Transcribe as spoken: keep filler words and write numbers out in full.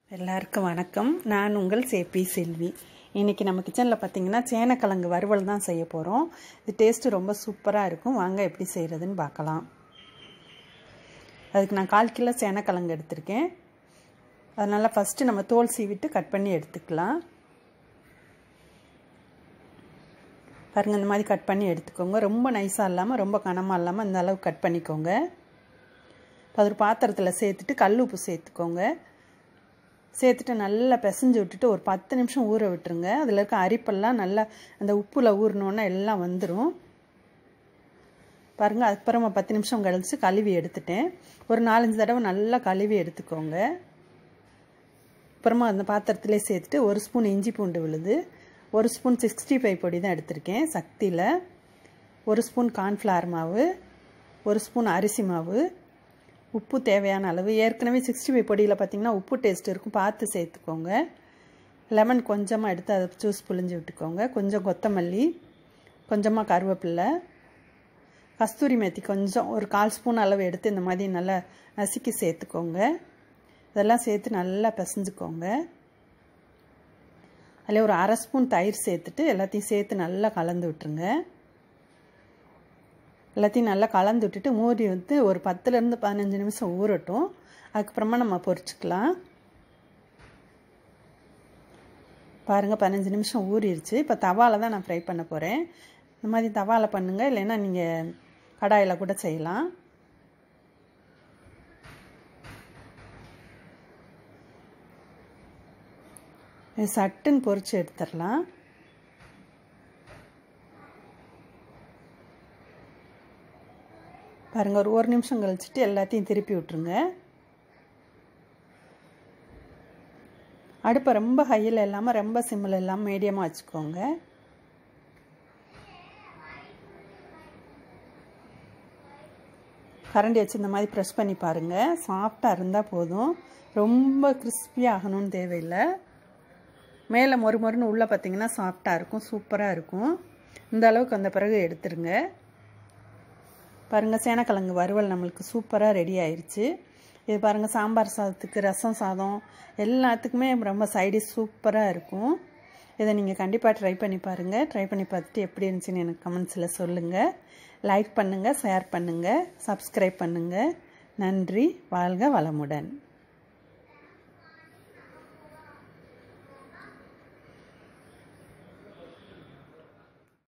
எல்லாருக்கும் வணக்கம். நான் உங்கள் சேப்பி செல்வி. இன்றைக்கி நம்ம கிச்சனில் பார்த்திங்கன்னா சேனக்கிழங்கு வறுவல் தான் செய்ய போகிறோம். இது டேஸ்ட்டு ரொம்ப சூப்பராக இருக்கும். வாங்க எப்படி செய்கிறதுன்னு பார்க்கலாம். அதுக்கு நான் கால் கிலோ சேனக்கிழங்கு எடுத்திருக்கேன். அதனால் ஃபஸ்ட்டு நம்ம தோல் சீவிட்டு கட் பண்ணி எடுத்துக்கலாம். பாருங்கள், இந்த மாதிரி கட் பண்ணி எடுத்துக்கோங்க. ரொம்ப நைஸாக இல்லாமல் ரொம்ப கனமாக இல்லாமல் இந்த அளவுக்கு கட் பண்ணிக்கோங்க. இப்போ ஒரு பாத்திரத்தில் சேர்த்துட்டு கல் உப்பு சேர்த்துக்கோங்க. சேர்த்துட்டு நல்லா பிசைஞ்சு விட்டுட்டு ஒரு பத்து நிமிஷம் ஊற விட்டுருங்க. அதில் இருக்க அரிப்பெல்லாம் நல்லா அந்த உப்பில் ஊறினோன்னா எல்லாம் வந்துடும். பாருங்கள், அதுக்கப்புறமா பத்து நிமிஷம் கழித்து கழுவி எடுத்துட்டேன். ஒரு நாலஞ்சு தடவை நல்லா கழுவி எடுத்துக்கோங்க. அப்புறமா அந்த பாத்திரத்திலே சேர்த்துட்டு ஒரு ஸ்பூன் இஞ்சி பூண்டு விழுது, ஒரு ஸ்பூன் சிக்ஸ்டி ஃபைவ் பொடி தான் எடுத்திருக்கேன் சக்தியில், ஒரு ஸ்பூன் கார்ன்ஃப்ளவர் மாவு, ஒரு ஸ்பூன் அரிசி மாவு, உப்பு தேவையான அளவு. ஏற்கனவே சிக்ஸ்டி ஃபைவ் பொடியில் பார்த்திங்கன்னா உப்பு டேஸ்ட் இருக்கும், பார்த்து சேர்த்துக்கோங்க. லெமன் கொஞ்சமாக எடுத்து அதை ஜூஸ் புழிஞ்சு விட்டுக்கோங்க. கொஞ்சம் கொத்தமல்லி, கொஞ்சமாக கருவேப்பில்லை, கஸ்தூரி மேத்தி கொஞ்சம் ஒரு கால் ஸ்பூன் அளவு எடுத்து இந்த மாதிரி நல்லா நசுக்கி சேர்த்துக்கோங்க. இதெல்லாம் சேர்த்து நல்லா பிசைஞ்சுக்கோங்க. அதில் ஒரு அரை ஸ்பூன் தயிர் சேர்த்துட்டு எல்லாத்தையும் சேர்த்து நல்லா கலந்து விட்டுருங்க. எல்லாத்தையும் நல்லா கலந்து விட்டுட்டு மூடி வந்து ஒரு பத்துலேருந்து பதினஞ்சு நிமிஷம் ஊறட்டும். அதுக்கப்புறமா நம்ம பொரிச்சுக்கலாம். பாருங்கள், பதினஞ்சு நிமிஷம் ஊறிடுச்சு. இப்போ தவாவில் தான் நான் ஃப்ரை பண்ண போகிறேன். இந்த மாதிரி தவாவில் பண்ணுங்கள், இல்லைன்னா நீங்கள் கடாயில் கூட செய்யலாம். சட்டுன்னு பொரிச்சு எடுத்துடலாம். பாருங்கள், ஒரு ஒரு நிமிஷம் கழிச்சிட்டு எல்லாத்தையும் திருப்பி விட்டுருங்க. அடுப்பை ரொம்ப ஹையில் இல்லாமல் ரொம்ப சிம்மில் இல்லாமல் மீடியமாக வச்சுக்கோங்க. கரண்டி வச்சு இந்த மாதிரி ப்ரெஸ் பண்ணி பாருங்கள். சாஃப்டாக இருந்தால் போதும், ரொம்ப கிறிஸ்பியாக ஆகணும்னு தேவையில்லை. மேலே மொறு மொறுன்னு உள்ளே பார்த்திங்கன்னா சாஃப்டாக இருக்கும், சூப்பராக இருக்கும். இந்த அளவுக்கு வந்த பிறகு எடுத்துருங்க. பாருங்கள், சேனக்கிழங்கு வறுவல் நம்மளுக்கு சூப்பராக ரெடி ஆயிடுச்சு. இது பாருங்கள், சாம்பார் சாதத்துக்கு, ரசம் சாதம் எல்லாத்துக்குமே ரொம்ப சைடிஷ் சூப்பராக இருக்கும். இதை நீங்கள் கண்டிப்பாக ட்ரை பண்ணி பாருங்கள். ட்ரை பண்ணி பார்த்துட்டு எப்படி இருந்துச்சுன்னு எனக்கு கமெண்ட்ஸில் சொல்லுங்கள். லைக் பண்ணுங்கள், ஷேர் பண்ணுங்கள், சப்ஸ்கிரைப் பண்ணுங்கள். நன்றி. வாழ்க வளமுடன்.